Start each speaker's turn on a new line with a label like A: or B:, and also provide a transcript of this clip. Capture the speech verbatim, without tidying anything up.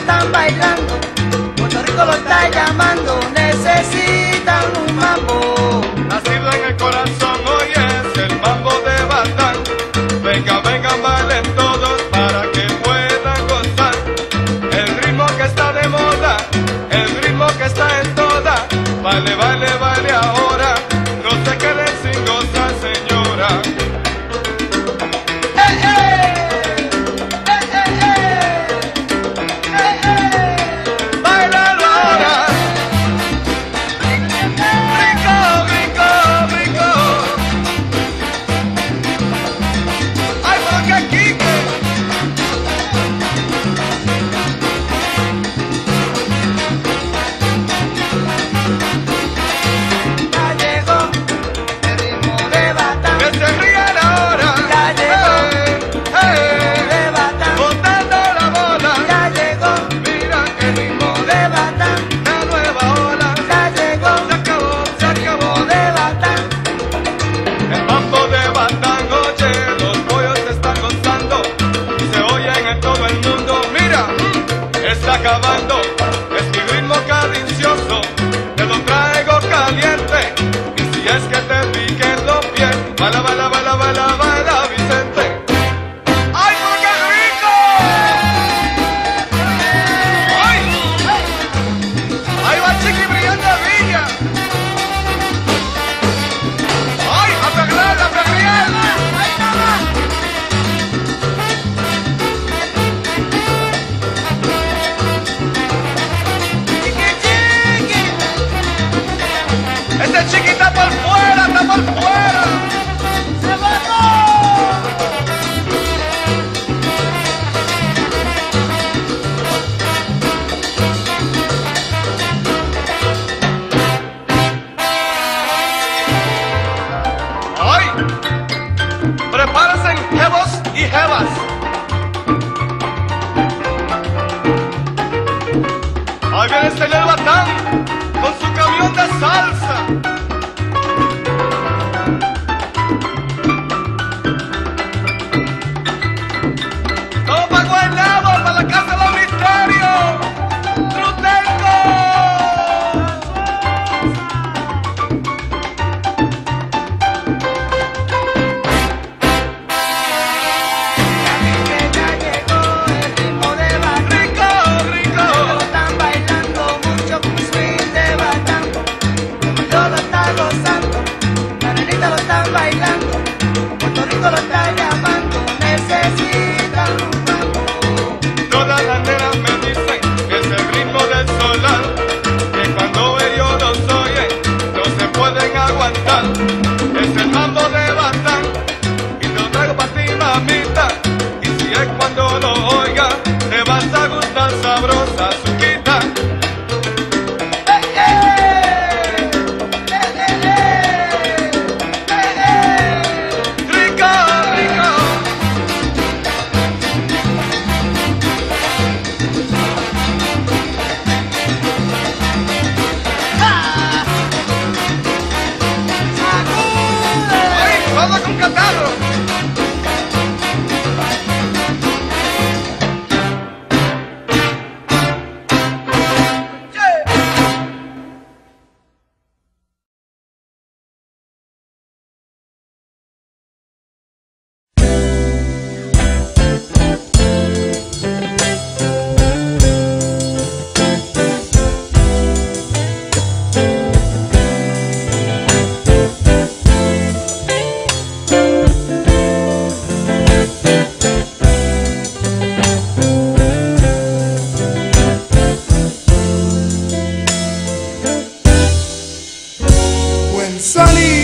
A: están bailando, Puerto Rico lo está llamando, necesitan un mambo.
B: Nacido en el corazón hoy es el mambo de Batán. Venga, vengan, bailen todos para que puedan gozar. El ritmo que está de moda, el ritmo que está en toda. Baile, baile, baile ahora, no se queden sin gozar, señora. Acabando, es mi ritmo cadencioso, te lo traigo caliente. Y si es que te piquen los pies, baila, baila, baila, baila, baila, Vicente. ¡Ay, qué rico! ¡Ay! ¡Ahí va Chiqui brillando Villa! ¡Ay, a perrear, a perrear! Este Chiqui está por fuera, está por fuera. ¡Se bajó! ¡Ay! Prepárense, jevos y jevas. Ahí viene el señor Batán con su camión de salsa. Todo para Guaynabo, para la casa de los misterios. ¡Trutenco!
A: Que ya llegó el ritmo de Batán.
B: ¡Rico, rico!
A: Lo están bailando mucho con swing de Batán. Todo lo está gozando, la nenita lo están bailando, Puerto Rico lo está llamando, necesitan un mambo.
B: Todas las nenas me dicen que es el ritmo del solar, que cuando ellos los oyen no se pueden aguantar. Es el mambo de Batán y lo traigo para ti, mamita. Y si es cuando lo oigas, te vas a gustar sabrosa, suquita. ¡Rico, rico! ¡Ay, vamos con catarro!
C: When sunny